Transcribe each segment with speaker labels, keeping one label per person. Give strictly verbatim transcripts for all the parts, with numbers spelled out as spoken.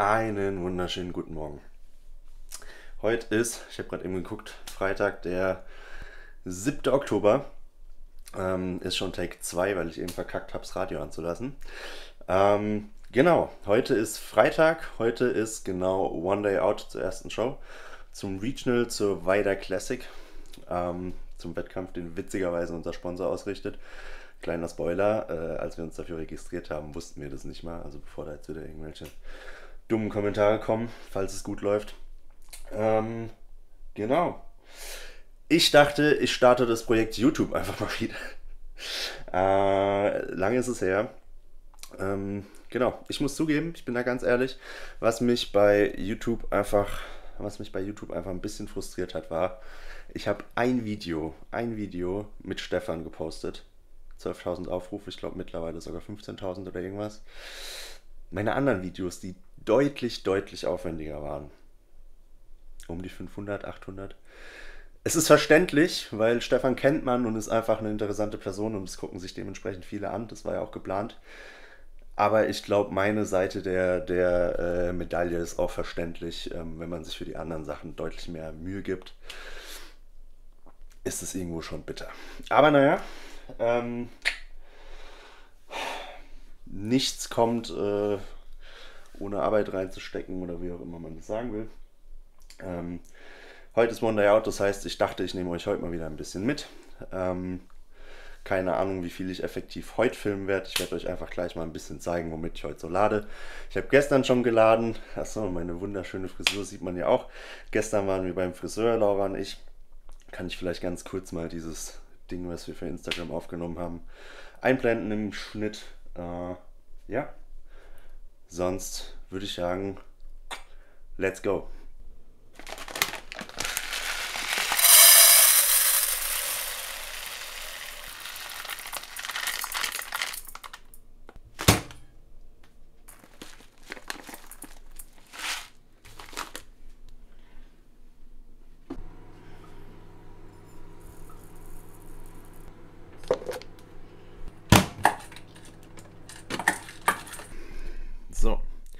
Speaker 1: Einen wunderschönen guten Morgen. Heute ist, ich habe gerade eben geguckt, Freitag, der siebte Oktober. Ähm, ist schon Take zwei, weil ich eben verkackt habe, das Radio anzulassen. Ähm, genau, heute ist Freitag. Heute ist genau One Day Out zur ersten Show. Zum Regional, zur Weider Classic. Ähm, zum Wettkampf, den witzigerweise unser Sponsor ausrichtet. Kleiner Spoiler, äh, als wir uns dafür registriert haben, wussten wir das nicht mal. Also bevor da jetzt wieder irgendwelche dummen Kommentare kommen, falls es gut läuft. Ähm, genau. Ich dachte, ich starte das Projekt YouTube einfach mal wieder. Äh, lange ist es her. Ähm, genau, ich muss zugeben, ich bin da ganz ehrlich, was mich bei YouTube einfach, was mich bei YouTube einfach ein bisschen frustriert hat, war, ich habe ein Video, ein Video mit Stefan gepostet. zwölftausend Aufrufe, ich glaube mittlerweile sogar fünfzehntausend oder irgendwas. Meine anderen Videos, die deutlich, deutlich aufwendiger waren. Um die fünfhundert, achthundert. Es ist verständlich, weil Stefan kennt man und ist einfach eine interessante Person und es gucken sich dementsprechend viele an. Das war ja auch geplant. Aber ich glaube, meine Seite der, der äh, Medaille ist auch verständlich. Ähm, wenn man sich für die anderen Sachen deutlich mehr Mühe gibt, ist es irgendwo schon bitter. Aber naja, ähm, nichts kommt äh, ohne Arbeit reinzustecken oder wie auch immer man das sagen will. Ähm, heute ist One Day Out, das heißt, ich dachte, ich nehme euch heute mal wieder ein bisschen mit. Ähm, keine Ahnung, wie viel ich effektiv heute filmen werde. Ich werde euch einfach gleich mal ein bisschen zeigen, womit ich heute so lade. Ich habe gestern schon geladen. Achso, meine wunderschöne Frisur sieht man ja auch. Gestern waren wir beim Friseur, Laura und ich. Kann ich vielleicht ganz kurz mal dieses Ding, was wir für Instagram aufgenommen haben, einblenden im Schnitt. Äh, ja, sonst würde ich sagen, let's go. So,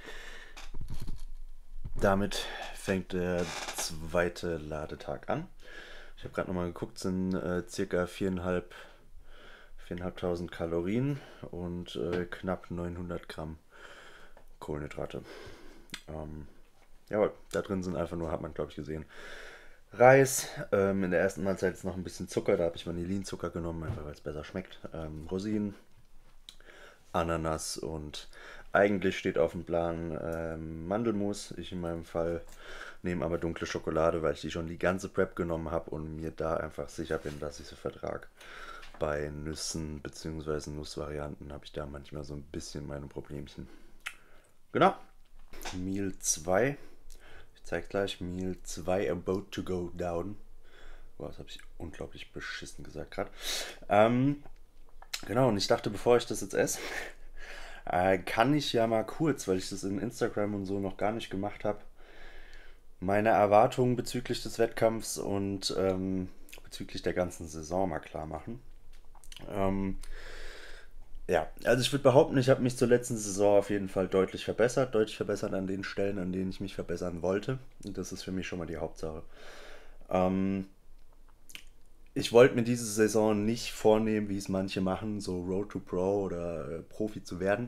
Speaker 1: damit fängt der zweite Ladetag an. Ich habe gerade nochmal geguckt, sind äh, circa viereinhalb, viertausendfünfhundert Kalorien und äh, knapp neunhundert Gramm Kohlenhydrate. Ähm, jawohl, da drin sind einfach nur, hat man glaube ich gesehen, Reis. Ähm, in der ersten Mahlzeit ist noch ein bisschen Zucker, da habe ich Vanillinzucker genommen, einfach weil es besser schmeckt. Ähm, Rosinen, Ananas und eigentlich steht auf dem Plan ähm, Mandelmus. Ich in meinem Fall nehme aber dunkle Schokolade, weil ich die schon die ganze Prep genommen habe und mir da einfach sicher bin, dass ich sie vertrage. Bei Nüssen bzw. Nussvarianten habe ich da manchmal so ein bisschen meine Problemchen. Genau. Meal zwei. Ich zeige gleich Meal zwei about to go down. Boah, das habe ich unglaublich beschissen gesagt gerade. Ähm, genau, und ich dachte, bevor ich das jetzt esse, äh, kann ich ja mal kurz, weil ich das in Instagram und so noch gar nicht gemacht habe, meine Erwartungen bezüglich des Wettkampfs und ähm, bezüglich der ganzen Saison mal klar machen. Ähm, ja, also ich würde behaupten, ich habe mich zur letzten Saison auf jeden Fall deutlich verbessert, deutlich verbessert an den Stellen, an denen ich mich verbessern wollte. Und das ist für mich schon mal die Hauptsache. Ähm, ich wollte mir diese Saison nicht vornehmen, wie es manche machen, so Road to Pro oder äh, Profi zu werden.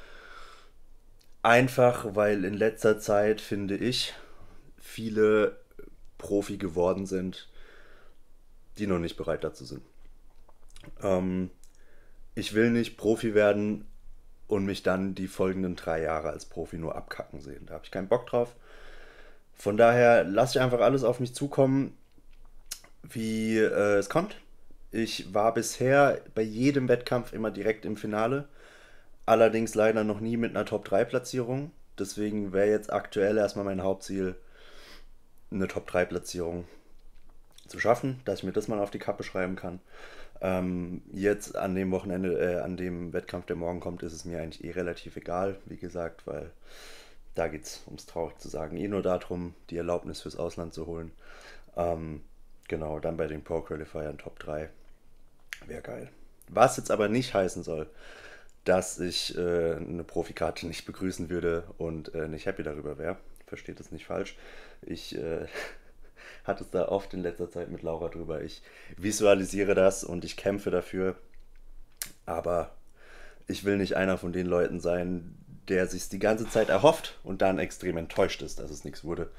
Speaker 1: Einfach, weil in letzter Zeit, finde ich, viele Profi geworden sind, die noch nicht bereit dazu sind. Ähm, ich will nicht Profi werden und mich dann die folgenden drei Jahre als Profi nur abkacken sehen. Da habe ich keinen Bock drauf. Von daher lasse ich einfach alles auf mich zukommen, wie äh, es kommt. Ich war bisher bei jedem Wettkampf immer direkt im Finale. Allerdings leider noch nie mit einer Top drei Platzierung. Deswegen wäre jetzt aktuell erstmal mein Hauptziel, eine Top drei Platzierung zu schaffen, dass ich mir das mal auf die Kappe schreiben kann. Ähm, jetzt an dem Wochenende, äh, an dem Wettkampf, der morgen kommt, ist es mir eigentlich eh relativ egal, wie gesagt, weil da geht es, um es traurig zu sagen, eh nur darum, die Erlaubnis fürs Ausland zu holen. Ähm, genau, dann bei den Pro Qualifiern Top drei. Wäre geil. Was jetzt aber nicht heißen soll, dass ich äh, eine Profikarte nicht begrüßen würde und äh, nicht happy darüber wäre. Versteht es nicht falsch. Ich äh, hatte es da oft in letzter Zeit mit Laura drüber. Ich visualisiere das und ich kämpfe dafür. Aber ich will nicht einer von den Leuten sein, der sich die ganze Zeit erhofft und dann extrem enttäuscht ist, dass es nichts wurde.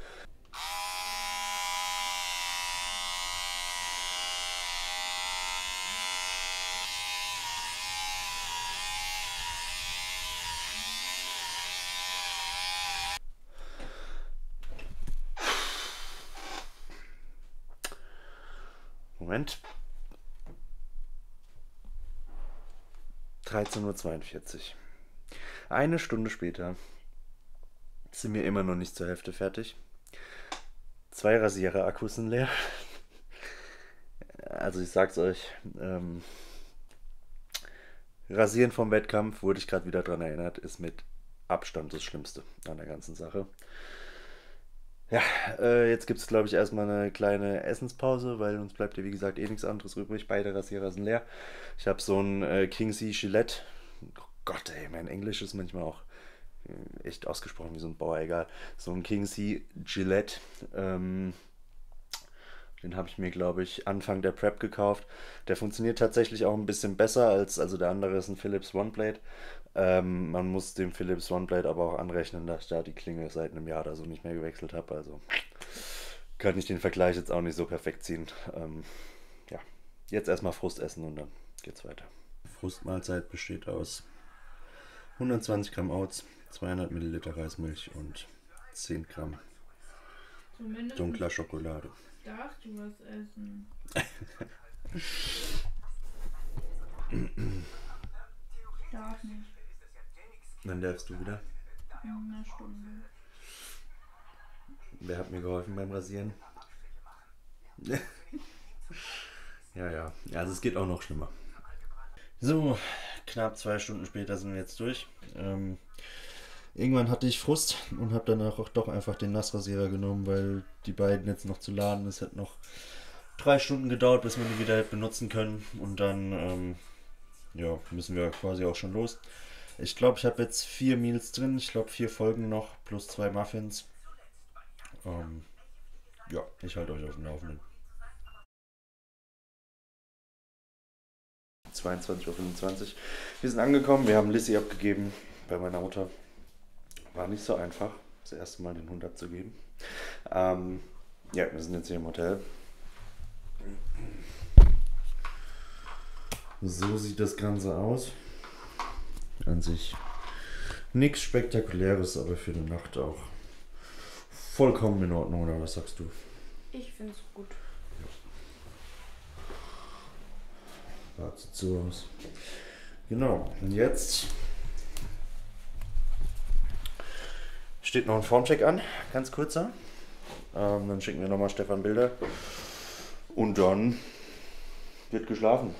Speaker 1: Moment. dreizehn Uhr zweiundvierzig. Eine Stunde später sind wir immer noch nicht zur Hälfte fertig. Zwei Rasierer-Akkus sind leer. Also ich sag's euch, ähm, Rasieren vom Wettkampf, wurde ich gerade wieder dran erinnert, ist mit Abstand das Schlimmste an der ganzen Sache. Ja, äh, jetzt gibt es, glaube ich, erstmal eine kleine Essenspause, weil uns bleibt ja, wie gesagt, eh nichts anderes übrig. Beide Rasierer sind leer. Ich habe so ein äh, Kingsey Gillette. Oh Gott, ey, mein Englisch ist manchmal auch äh, echt ausgesprochen wie so ein Bauer, egal. So ein Kingsey Gillette. Ähm, den habe ich mir, glaube ich, Anfang der Prep gekauft. Der funktioniert tatsächlich auch ein bisschen besser als, also der andere ist ein Philips OneBlade. Ähm, man muss dem Philips OneBlade aber auch anrechnen, dass ich da die Klinge seit einem Jahr oder so nicht mehr gewechselt habe. Also kann ich den Vergleich jetzt auch nicht so perfekt ziehen. Ähm, ja, jetzt erstmal Frust essen und dann geht's weiter. Frustmahlzeit besteht aus hundertzwanzig Gramm Oats, zweihundert Milliliter Reismilch und zehn Gramm
Speaker 2: Zumindest
Speaker 1: dunkler Schokolade.
Speaker 2: Darfst du was essen? Darf nicht.
Speaker 1: Wann darfst du wieder?
Speaker 2: In einer Stunde.
Speaker 1: Wer hat mir geholfen beim Rasieren? ja, ja. Also es geht auch noch schlimmer. So, knapp zwei Stunden später sind wir jetzt durch. Ähm, irgendwann hatte ich Frust und habe danach auch doch einfach den Nassrasierer genommen, weil die beiden jetzt noch zu laden. Es hat noch drei Stunden gedauert, bis wir die wieder benutzen können. Und dann ähm, ja, müssen wir quasi auch schon los. Ich glaube, ich habe jetzt vier Meals drin. Ich glaube, vier Folgen noch plus zwei Muffins. Ähm, ja, ich halte euch auf dem Laufenden. zweiundzwanzig Uhr fünfundzwanzig. Wir sind angekommen. Wir haben Lissy abgegeben bei meiner Mutter. War nicht so einfach, das erste Mal den Hund abzugeben. Ähm, ja, wir sind jetzt hier im Hotel. So sieht das Ganze aus. An sich nichts Spektakuläres, aber für die Nacht auch vollkommen in Ordnung, oder was sagst du?
Speaker 2: Ich finde es gut.
Speaker 1: Ja. Sieht so aus. Genau, und jetzt steht noch ein Formcheck an, ganz kurzer. Ähm, dann schicken wir nochmal Stefan Bilder. Und dann wird geschlafen.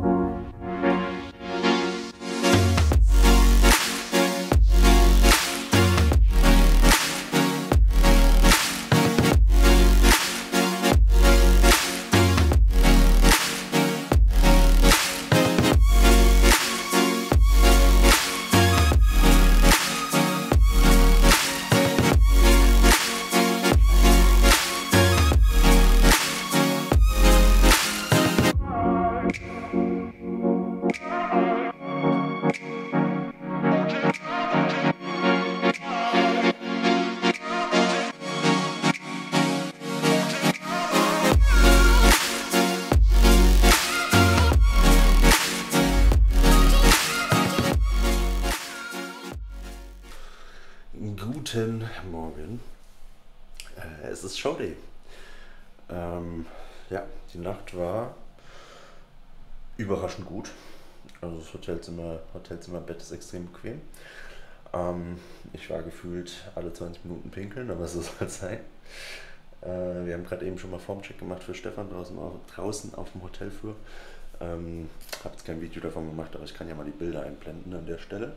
Speaker 1: Guten Morgen. Äh, es ist Showday. Ähm, ja, die Nacht war überraschend gut. Also das Hotelzimmer, Hotelzimmerbett ist extrem bequem. Ähm, ich war gefühlt alle zwanzig Minuten pinkeln, aber so soll es sein. Äh, wir haben gerade eben schon mal Formcheck gemacht für Stefan draußen auf, draußen auf dem Hotelflur. Ähm, habe jetzt kein Video davon gemacht, aber ich kann ja mal die Bilder einblenden an der Stelle.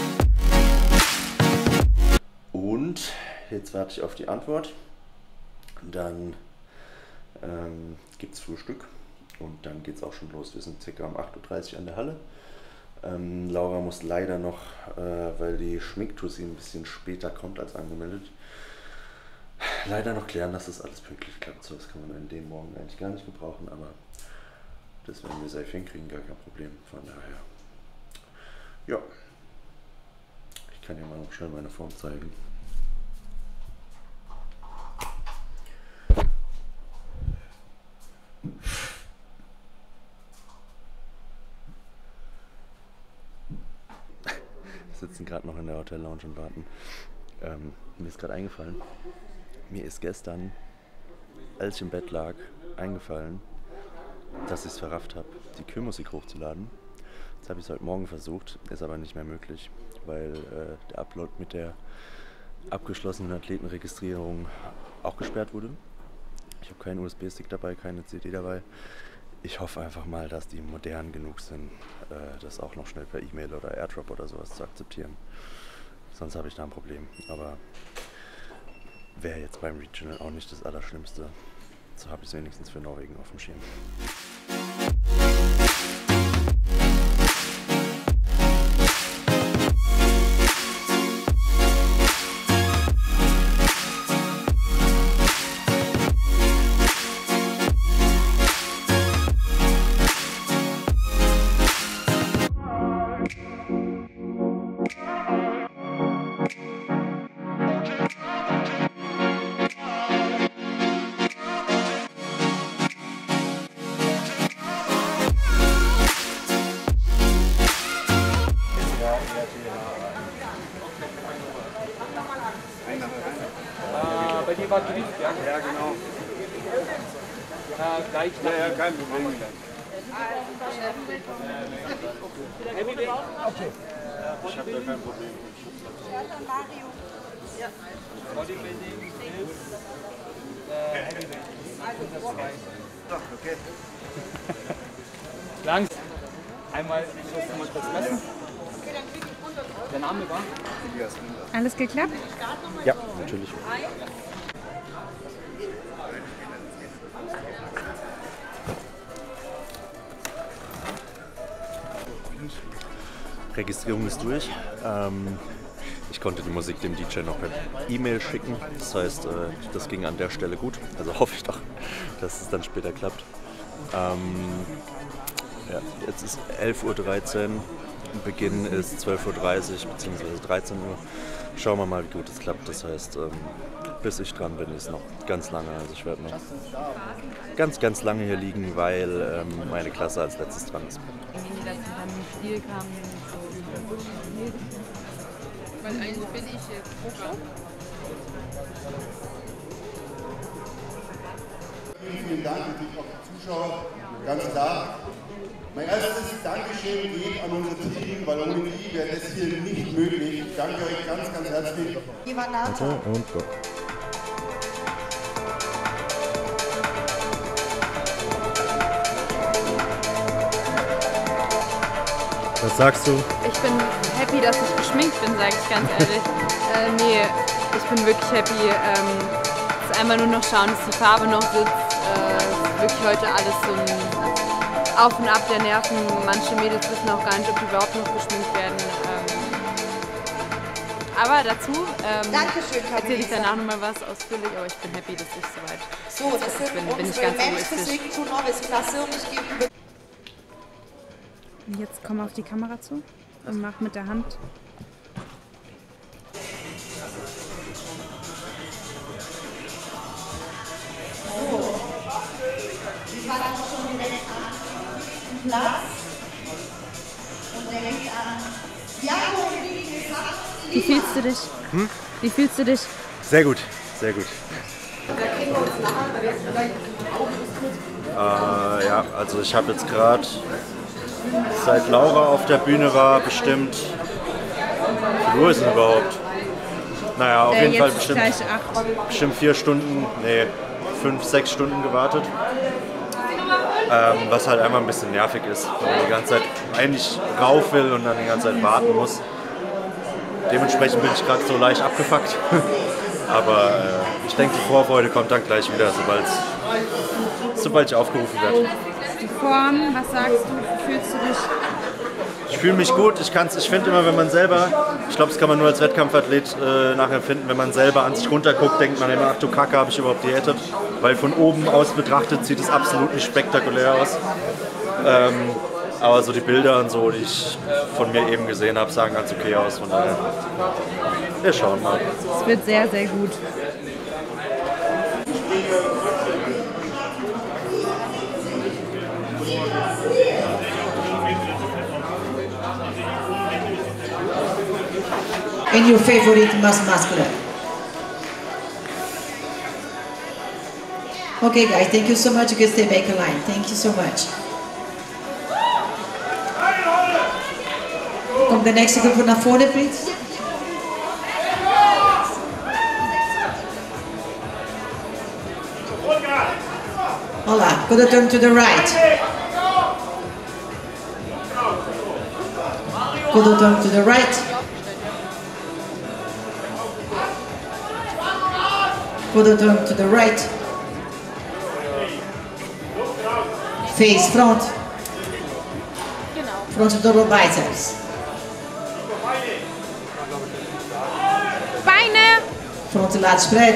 Speaker 1: Und jetzt warte ich auf die Antwort. Dann ähm, gibt es Frühstück und dann geht es auch schon los. Wir sind ca. um acht Uhr dreißig an der Halle. Ähm, Laura muss leider noch, äh, weil die Schminktussi ein bisschen später kommt als angemeldet, leider noch klären, dass das alles pünktlich klappt. So, das kann man an dem Morgen eigentlich gar nicht gebrauchen, aber das werden wir safe hinkriegen, gar kein Problem. Von daher, ja, ich kann dir mal noch schnell meine Form zeigen. Wir sitzen gerade noch in der Hotel Lounge und warten. Ähm, mir ist gerade eingefallen, mir ist gestern, als ich im Bett lag, eingefallen, dass ich es verrafft habe, die Kühlmusik hochzuladen. Jetzt habe ich es heute Morgen versucht, ist aber nicht mehr möglich, weil äh, der Upload mit der abgeschlossenen Athletenregistrierung auch gesperrt wurde. Ich habe keinen U S B-Stick dabei, keine C D dabei. Ich hoffe einfach mal, dass die modern genug sind, äh, das auch noch schnell per E-Mail oder AirDrop oder sowas zu akzeptieren. Sonst habe ich da ein Problem. Aber wäre jetzt beim Regional auch nicht das Allerschlimmste. So habe ich es wenigstens für Norwegen auf dem Schirm.
Speaker 3: Bei dir war Drift, ja? Ja, genau. Äh, gleich. Ja, ja, kein Problem. Okay. Ich habe da kein Problem. Bodybuilding ist äh, Heavyweight. Okay. Langs. Einmal, ich muss mal kurz messen. Der Name war?
Speaker 4: Alles geklappt?
Speaker 1: Ja, natürlich. Registrierung ist durch. Ähm, ich konnte die Musik dem D J noch per E-Mail schicken. Das heißt, äh, das ging an der Stelle gut. Also hoffe ich doch, dass es dann später klappt. Ähm, ja, jetzt ist elf Uhr dreizehn. Beginn ist zwölf Uhr dreißig bzw. dreizehn Uhr. Schauen wir mal, wie gut es klappt. Das heißt, ähm, bis ich dran bin, ist noch ganz lange. Also ich werde noch ganz, ganz lange hier liegen, weil ähm, meine Klasse als letztes dran ist.
Speaker 4: Die letzten beim Spiel kamen so. Weil eigentlich bin ich jetzt Hochschau.
Speaker 5: Vielen Dank natürlich auch die Zuschauer, ganz klar. Mein erstes Dankeschön geht an unser Team, weil ohne die wäre das hier nicht möglich. Ich danke euch ganz, ganz herzlich.
Speaker 1: Warte und go. Was sagst du?
Speaker 4: Ich bin happy, dass ich geschminkt bin, sage ich ganz ehrlich. äh, nee, ich bin wirklich happy. Ähm, es ist einmal nur noch schauen, dass die Farbe noch sitzt. Äh, es ist wirklich heute alles so ein Auf und Ab der Nerven. Manche Mädels wissen auch gar nicht, ob die überhaupt noch geschminkt werden. Ähm, aber dazu ähm, erzähle ich danach nochmal was ausführlich, aber ich bin happy, dass ich soweit
Speaker 6: so, das sind
Speaker 4: bin.
Speaker 6: unsere
Speaker 4: Bin ich ganz
Speaker 6: Mensch zu Novice-Klasse und ich gebe über...
Speaker 7: Jetzt komm auf die Kamera zu und mach mit der Hand.
Speaker 6: So. Sie fangen schon direkt an. Platz. Und direkt an. Jakob, wie
Speaker 7: Wie fühlst du dich?
Speaker 1: Hm?
Speaker 7: Wie fühlst du dich?
Speaker 1: Sehr gut, sehr gut. Äh, ja, also ich habe jetzt gerade, seit Laura auf der Bühne war, bestimmt, wie viel Uhr ist denn überhaupt? Naja, auf
Speaker 7: Äh,
Speaker 1: jeden Fall
Speaker 7: jetzt
Speaker 1: bestimmt,
Speaker 7: gleich acht.
Speaker 1: bestimmt vier Stunden, nee, fünf, sechs Stunden gewartet. Ähm, was halt einmal ein bisschen nervig ist, weil man die ganze Zeit eigentlich rauf will und dann die ganze Zeit warten muss. Dementsprechend bin ich gerade so leicht abgefuckt. Aber äh, ich denke, die Vorfreude kommt dann gleich wieder, sobald, sobald ich aufgerufen werde.
Speaker 7: Die Form, was sagst du? Wie fühlst du dich?
Speaker 1: Ich fühle mich gut. Ich, kann's, ich finde immer, wenn man selber, ich glaube, das kann man nur als Wettkampfathlet äh, nachempfinden, wenn man selber an sich runterguckt, denkt man immer, ach du Kacke, habe ich überhaupt diätet? Weil von oben aus betrachtet sieht es absolut nicht spektakulär aus. Ähm, aber so die Bilder und so, die ich von mir eben gesehen habe, sahen ganz okay aus. Von daher, wir schauen mal.
Speaker 7: Es wird sehr, sehr gut.
Speaker 6: And your favorite mass muscular. Okay guys, thank you so much. You can stay back in line. Thank you so much. Kommt der nächste Gruppe nach vorne, please. Hola, gonna turn to the right. Gonna turn to the right. Gonna turn to the right. Face front. Front double biceps.
Speaker 7: Beine!
Speaker 6: Front lat spread.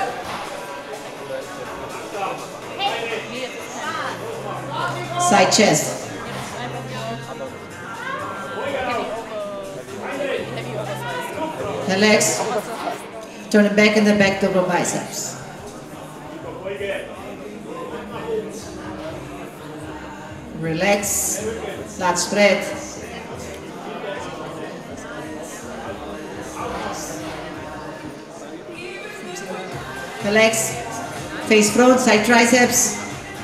Speaker 6: Side chest. Relax. Turn it back in the back double biceps. Relax. Lat spread. Relax. Face front, side triceps.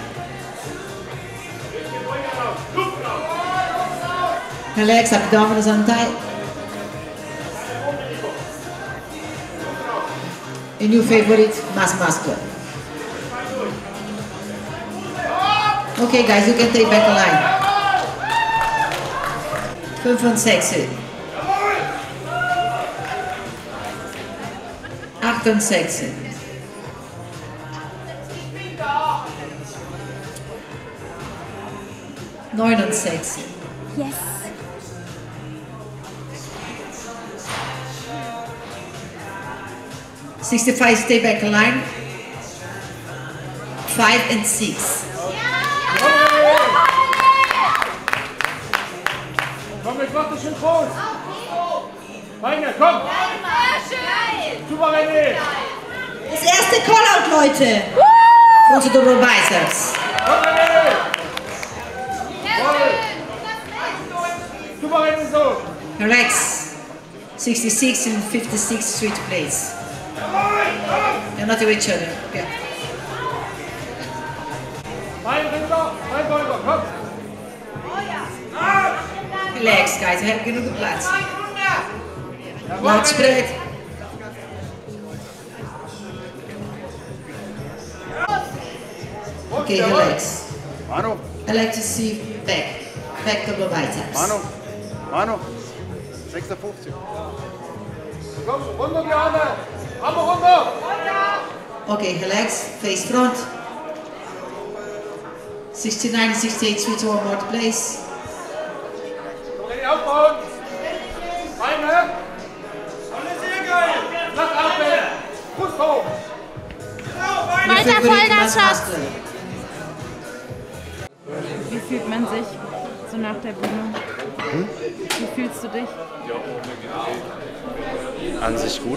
Speaker 6: Relax, abdominals untight. A new favorite, mass muscle. Okay guys, you can take back a line. fünfundsechzig. achtundsechzig. neunundsechzig.
Speaker 7: Yes.
Speaker 6: sixty-five, stay back in line. Five and six.
Speaker 3: Komm, ich mach das schön groß. Beine, komm. Super, René.
Speaker 6: Das erste Callout, Leute. Front double biceps.
Speaker 3: Komm, René. Super, René, so.
Speaker 6: Relax. sixty-six and fifty-six street plates. They're not to each other. Yeah.
Speaker 3: Bein runter, Bein runter, komm.
Speaker 6: Relax, guys. We have genoeg plaats. Laat spread. Okay, relax.
Speaker 5: Manu,
Speaker 6: I like to see back. Back double biceps.
Speaker 5: Manu, Manu, sechsundfünfzig.
Speaker 3: Komm, runter die Arme. Arme runter.
Speaker 6: Okay, relax. Face front. sixty-nine and sixty-eight, sweet to one more to place.
Speaker 3: René, aufbauen. Beine. Alles sehr geil. Flach atmen. Brust hoch.
Speaker 7: Weiter Vollgas, Schatz!
Speaker 6: muscle.
Speaker 7: Wie fühlt man sich so nach der Bühne?
Speaker 1: Hm?
Speaker 7: Wie fühlst du dich?
Speaker 1: An sich gut.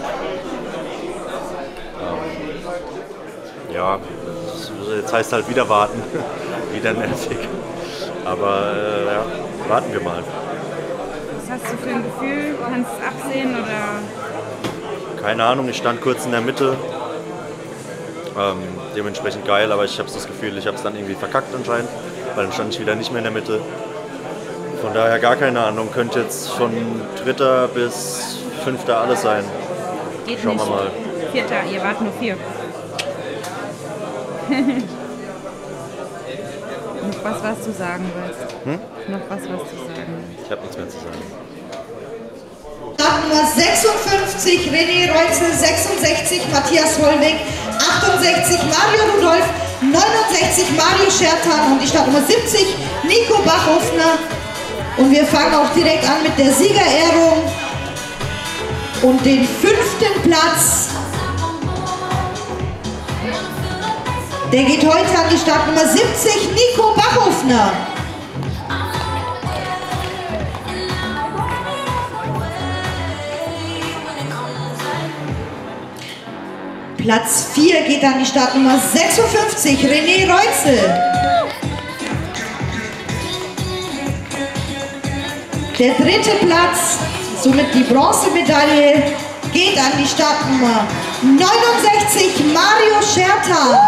Speaker 1: Ähm, ja, jetzt heißt halt wieder warten. Wieder nervig. Aber äh, ja, warten wir mal.
Speaker 7: Was hast du für ein Gefühl? Kannst du es absehen oder?
Speaker 1: Keine Ahnung, ich stand kurz in der Mitte. Ähm, dementsprechend geil, aber ich habe das Gefühl, ich habe es dann irgendwie verkackt anscheinend, weil dann stand ich wieder nicht mehr in der Mitte. Von daher gar keine Ahnung, könnte jetzt von dritter bis fünfter alles sein.
Speaker 7: Geht
Speaker 1: Schauen
Speaker 7: nicht.
Speaker 1: wir mal.
Speaker 7: Vierter, ihr wart nur vier. Noch was, was du sagen willst?
Speaker 1: Hm?
Speaker 7: Noch was, was du sagen willst?
Speaker 1: Ich habe nichts mehr zu sagen.
Speaker 6: Stop
Speaker 8: Startnummer sechsundfünfzig René Reutzel, sechsundsechzig Matthias Hollweg, achtundsechzig Mario Rudolph, neunundsechzig Mario Schertan und die Startnummer siebzig Nico Bachhofner. Und wir fangen auch direkt an mit der Siegerehrung und den fünften Platz. Der geht heute an die Startnummer siebzig Nico Bachhofner. Platz vier geht an die Startnummer sechsundfünfzig, René Reutzel. Der dritte Platz, somit die Bronzemedaille, geht an die Startnummer neunundsechzig, Mario Schertan.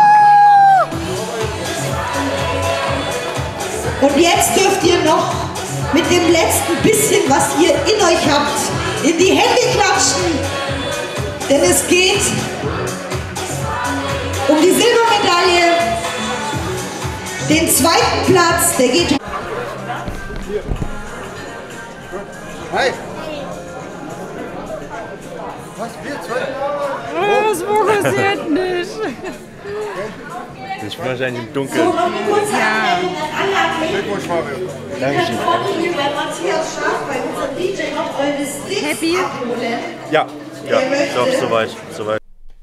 Speaker 8: Und jetzt dürft ihr noch mit dem letzten bisschen, was ihr in euch habt, in die Hände klatschen, denn es geht um die Silbermedaille, den zweiten Platz, der geht...
Speaker 5: Hi! Was, wir zwei?
Speaker 7: Oh, es fokussiert nicht.
Speaker 1: Ich bin wahrscheinlich im Dunkeln.
Speaker 8: So, noch eine kurze
Speaker 7: Ja.
Speaker 8: Anmerkung an alle Athleten.
Speaker 5: Glückwunsch, Mario.
Speaker 1: Dankeschön.
Speaker 8: Wir kommen hier bei Matthias Schaaf, bei unserem D J, noch eure Sticks
Speaker 7: Happy?
Speaker 8: abholen.
Speaker 1: Ja, ja, doch, soweit, soweit.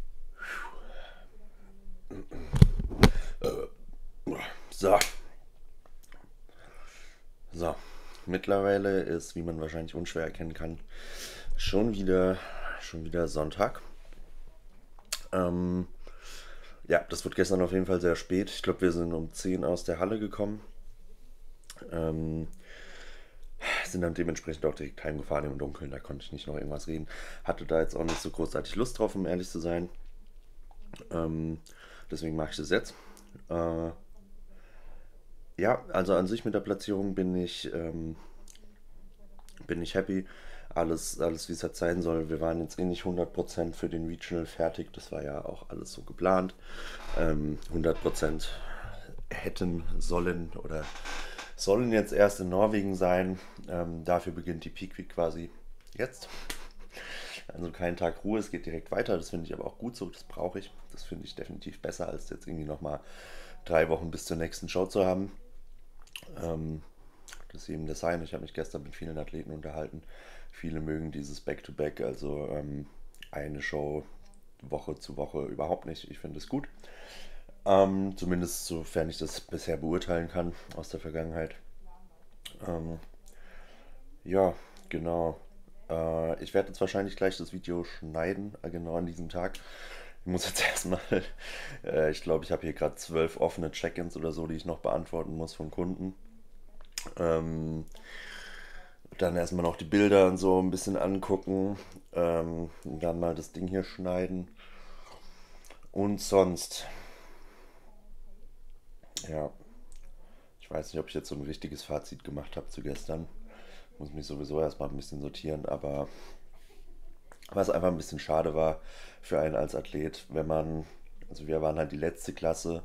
Speaker 1: So. So. Mittlerweile ist, wie man wahrscheinlich unschwer erkennen kann, schon wieder, schon wieder Sonntag. Ähm, ja, das wird gestern auf jeden Fall sehr spät. Ich glaube, wir sind um zehn aus der Halle gekommen. Ähm, sind dann dementsprechend auch direkt heimgefahren im Dunkeln. Da konnte ich nicht noch irgendwas reden. Hatte da jetzt auch nicht so großartig Lust drauf, um ehrlich zu sein. Ähm, deswegen mache ich das jetzt. Äh, ja, also an sich mit der Platzierung bin ich, ähm, bin ich happy. Alles, alles wie es halt sein soll. Wir waren jetzt eh nicht hundert Prozent für den Regional fertig. Das war ja auch alles so geplant. Ähm, hundert Prozent hätten sollen oder sollen jetzt erst in Norwegen sein. Ähm, dafür beginnt die Peak Week quasi jetzt. Also kein Tag Ruhe, es geht direkt weiter. Das finde ich aber auch gut so, das brauche ich. Das finde ich definitiv besser, als jetzt irgendwie nochmal drei Wochen bis zur nächsten Show zu haben. Ähm, das ist eben das Sein. Ich habe mich gestern mit vielen Athleten unterhalten. Viele mögen dieses Back-to-Back, also ähm, eine Show Woche zu Woche überhaupt nicht. Ich finde es gut. Ähm, zumindest sofern ich das bisher beurteilen kann aus der Vergangenheit. Ähm, ja, genau. Äh, ich werde jetzt wahrscheinlich gleich das Video schneiden, äh, genau an diesem Tag. Ich muss jetzt erstmal, äh, ich glaube, ich habe hier gerade zwölf offene Check-ins oder so, die ich noch beantworten muss von Kunden. Ähm, dann erstmal noch die Bilder und so ein bisschen angucken. Ähm, dann mal das Ding hier schneiden. Und sonst, ja, ich weiß nicht, ob ich jetzt so ein richtiges Fazit gemacht habe zu gestern. Muss mich sowieso erstmal ein bisschen sortieren, aber was einfach ein bisschen schade war für einen als Athlet, wenn man, also wir waren halt die letzte Klasse.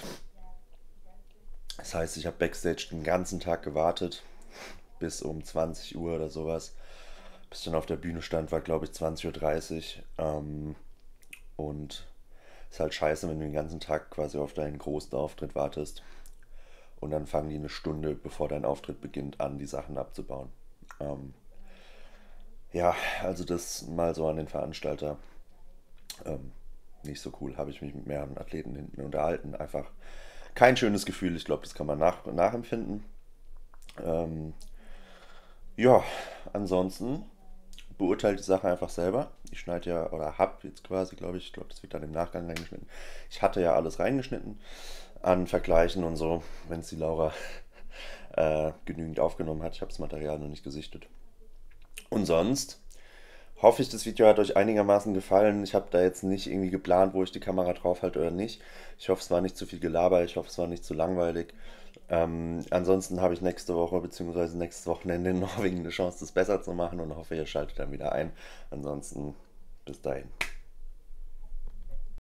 Speaker 1: Das heißt, ich habe Backstage den ganzen Tag gewartet, bis um zwanzig Uhr oder sowas. Bis ich dann auf der Bühne stand, war glaube ich zwanzig Uhr dreißig. Ähm, und ist halt scheiße, wenn du den ganzen Tag quasi auf deinen großen Auftritt wartest. Und dann fangen die eine Stunde, bevor dein Auftritt beginnt, an, die Sachen abzubauen. Ähm, ja, also das mal so an den Veranstalter. Ähm, nicht so cool, habe ich mich mit mehreren Athleten hinten unterhalten. Einfach kein schönes Gefühl, ich glaube, das kann man nach, nachempfinden. Ähm, ja, ansonsten beurteilt die Sache einfach selber. Ich schneide ja, oder habe jetzt quasi, glaube ich, ich glaube, das wird dann im Nachgang reingeschnitten. Ich hatte ja alles reingeschnitten an Vergleichen und so, wenn es die Laura äh, genügend aufgenommen hat. Ich habe das Material noch nicht gesichtet. Und sonst hoffe ich, das Video hat euch einigermaßen gefallen. Ich habe da jetzt nicht irgendwie geplant, wo ich die Kamera drauf halte oder nicht. Ich hoffe, es war nicht zu viel Gelaber. Ich hoffe, es war nicht zu langweilig. Ähm, ansonsten habe ich nächste Woche bzw. nächstes Wochenende in Norwegen eine Chance, das besser zu machen und hoffe, ihr schaltet dann wieder ein. Ansonsten bis dahin.